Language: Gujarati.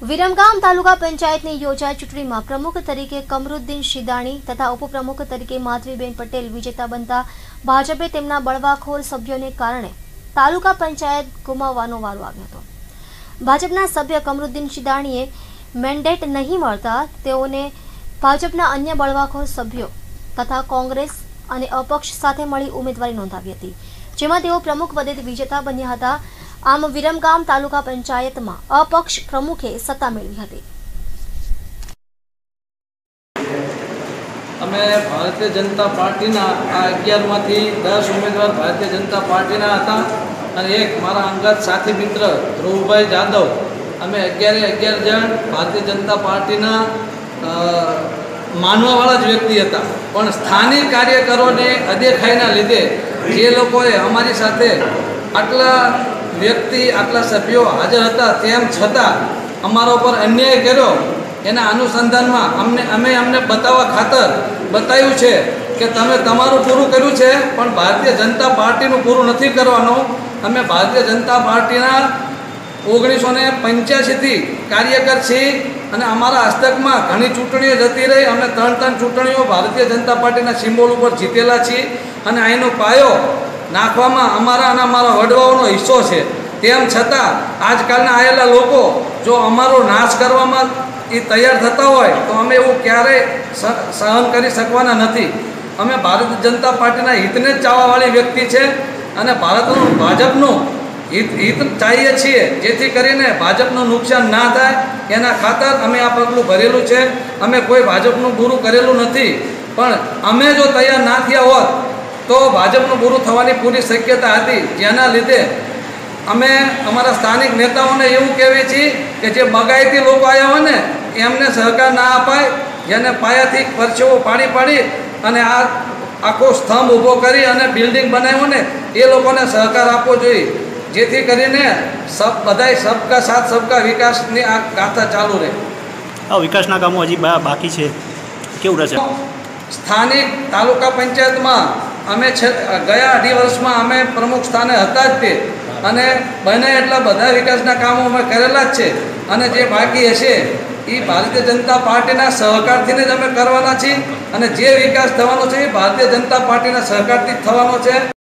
વિરમગામ તાલુકા પંચાયતની યોજાયેલ ચૂંટણીમાં પ્રમુખ તરીકે કમરુદ્દીન શિદાણી તથા ઉપપ્રમુખ તરીકે માધવીબેન પટેલ વિજેતા બનતા ભાજપે તેમના બળવાખોર સભ્યોને કારણે તાલુકા પંચાયત ગુમાવવાનો વારો આવ્યો હતો। ભાજપના સભ્ય કમરુદ્દીન શિદાણીએ મેન્ડેટ નહીં મળતા તેઓને ભાજપના અન્ય બળવાખોર સભ્યો તથા કોંગ્રેસ અને અપક્ષ સાથે મળી ઉમેદવારી નોંધાવી હતી, જેમાં તેઓ પ્રમુખ પદે વિજેતા બન્યા હતા। આમ વિરમગામ તાલુકા પંચાયતમાં અપક્ષ પ્રમુખે સત્તા મેળવી હતી। અમે ભારતીય જનતા પાર્ટીના આ 11માંથી 10 ઉમેદવાર ભારતીય જનતા પાર્ટીના હતા અને એક મારા અંગત સાથી મિત્ર ધ્રુવભાઈ જાદવ, અમે 11 જણ ભારતીય જનતા પાર્ટીના માનવાવાળા જ વ્યક્તિ હતા। પણ સ્થાનિક કાર્યકરોને અદેખાઈના લીધે જે લોકોએ અમારી સાથે આટલા વ્યક્તિ આટલા સભ્યો હાજર હતા તેમ છતાં અમારા ઉપર અન્યાય કર્યો, એના અનુસંધાનમાં અમને બતાવવા ખાતર બતાવ્યું છે કે તમે તમારું પૂરું કર્યું છે પણ ભારતીય જનતા પાર્ટીનું પૂરું નથી કરવાનું। અમે ભારતીય જનતા પાર્ટીના 1985થી કાર્યકર છીએ અને અમારા હસ્તકમાં ઘણી ચૂંટણીઓ જતી રહી। અમે 3 ચૂંટણીઓ ભારતીય જનતા પાર્ટીના સિમ્બોલ ઉપર જીતેલા છીએ અને અહીંનો પાયો નાખવામાં અમારા અને અમારા વડવાઓનો હિસ્સો છે। તેમ છતાં આજકાલના આવેલા લોકો જો અમારો નાશ કરવામાં એ તૈયાર થતા હોય તો અમે એવું ક્યારેય સહન કરી શકવાના નથી। અમે ભારતીય જનતા પાર્ટીના હિતને જ ચાહવાવાળી વ્યક્તિ છે અને ભાજપનું હિત ચાહીએ છીએ, જેથી કરીને ભાજપનું નુકસાન ના થાય એના ખાતર અમે આ પગલું ભરેલું છે। અમે કોઈ ભાજપનું બુરું કરેલું નથી, પણ અમે જો તૈયાર ના થયા હોત તો ભાજપનું બુરું થવાની પૂરી શક્યતા હતી, જેના લીધે અમે અમારા સ્થાનિક નેતાઓને એવું કહેવીએ છીએ કે જે બગાયતી લોકો આવ્યા હોય ને એમને સહકાર ના અપાય, જેને પાયાથી પરસેવો પાડી અને આ આખો સ્તંભ ઊભો કરી અને બિલ્ડિંગ બનાવ્યો ને એ લોકોને સહકાર આપવો જોઈએ, જેથી કરીને બધાય સબકા સાથ સબકા વિકાસની આ ગાથા ચાલુ રહે। વિકાસના કામો હજી બાકી છે, કેવું રહેશે? સ્થાનિક તાલુકા પંચાયતમાં અમે ગયા 2.5 વર્ષમાં અમે પ્રમુખ સ્થાને હતા જ તે, અને બને એટલા બધા વિકાસના કામો અમે કરેલા જ છે અને જે બાકી હશે એ ભારતીય જનતા પાર્ટીના સહકારથી જ અમે કરવાના છીએ અને જે વિકાસ થવાનો છે એ ભારતીય જનતા પાર્ટીના સહકારથી જ થવાનો છે।